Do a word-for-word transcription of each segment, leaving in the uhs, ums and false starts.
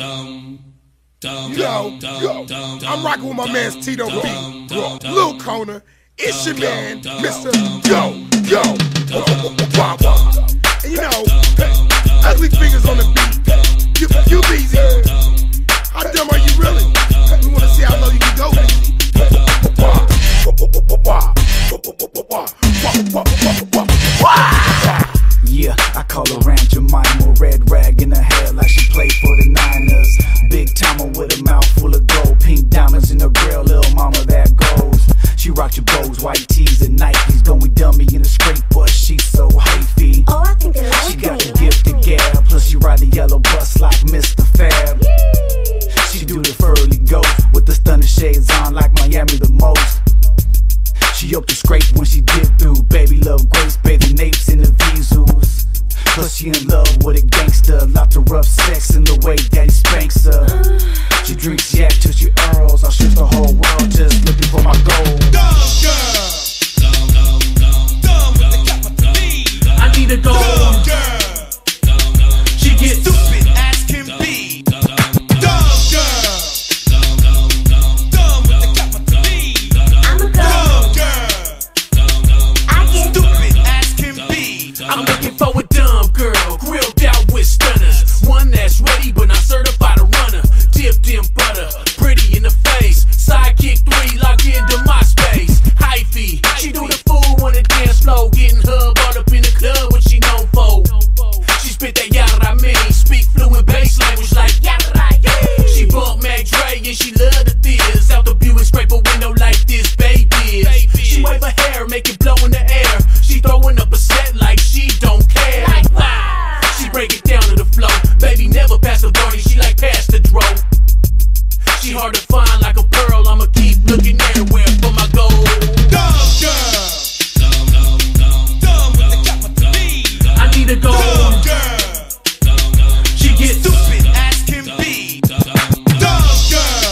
Yo, yo, I'm rocking with my man Tito B, Lil Kona. It's your man, Mister Yo, Yo, Wah Wah. And you know, ugly fingers on the beat. You, you easy. How dumb are you really? We wanna see how low you can go. Yeah, I call her Aunt Jemima, red rag in her hair like she played for the Niners. Big timer with a mouth full of gold, pink diamonds in her grill, little mama that goes. She rocked your bows, white tees and Nikes, going dummy in a straight bush, she's so hyphy. Oh, I think they like She got me. the gift of gab, plus she ride the yellow bus like Mister Fab. She do the furly ghost with the stunning shades on like Miami the most. She up the scrape when she dip through, baby love grace, bathing napes in the Vizus. Plus she in love with a gangster, lots of rough sex in the way daddy spanks her. She drinks yak till she earls, I'll shift the whole world just looking for my gold. Dumb girl, dumb, dumb, dumb, dumb with the capital D. I need a gold. Dumb girl, She gets stupid as can be. Dumb girl, dumb with the capital D. I'm a Dumb girl. girl, I get stupid as can be. I'm looking for a dumb girl, grilled out with stunners. One that's ready but not certified a runner. Dipped in butter, pretty in the face. Sidekick three, logged into my space. Hyphy, she do the fool on the dance floor. Getting her brought up in the club, what she known for. She spit that yada I mean, speak fluent bass language like yada yeah. She bought Mac Dre and she love the theaters. Out the Buick, scrape a window like this baby is. She wave her hair, make it blow in the air. She throwing up a set like she don't care. She break it down to the flow. Baby never pass the Barney, she like pass the dro. She hard to find like a pearl. I'ma keep looking everywhere for my gold. Dumb girl, dumb with the capital D. I need a gold. Dumb girl, She gets stupid as can be. Dumb girl,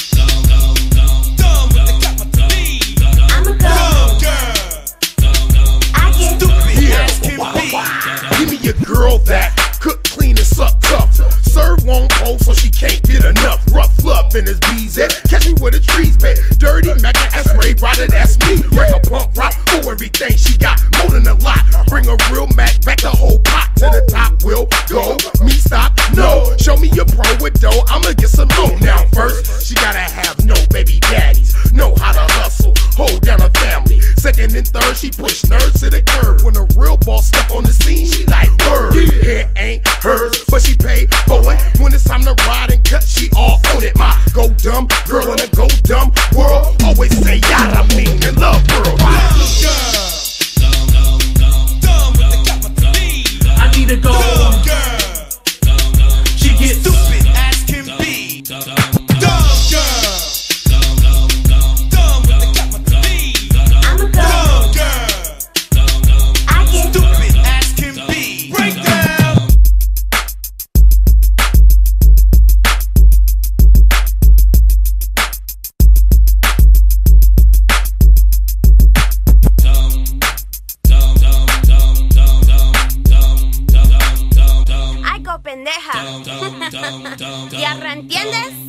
dumb with the capital D. I'm a Dumb girl. girl, I get stupid Yeah. as can be. Give me a girl that cook, clean, and suck tough. Serve won't hold, so she can't get enough. Rough fluff in his bees at. Catch me with a trees bed. Dirty Mac and S-Ray, brother, that's me. Bring a punk rock for everything she got. More than a lot. Bring a real Mac back the whole pot to the top. Will go. Me stop. No. Show me your pro with dough. I'ma get some more. Now first, she gotta have no baby daddies. Know how to hustle. Hold down a family. Second and third, she push nerds to the curb. When a real boss step on the scene, she like word. Hair ain't hers, but she paid for it. When it's time to ride and cut, she all on it. My go dumb girl in a go dumb world. Always say yada mean and love world. Dumb girl, dumb with the capital D. I need a gold. Dumb girl, She gets stupid as can be. Dumb girl, dumb with the capital D. I'm a girl. Dumb girl, I get stupid as can be. Break down. I go pendeja. ¿Ya entiendes?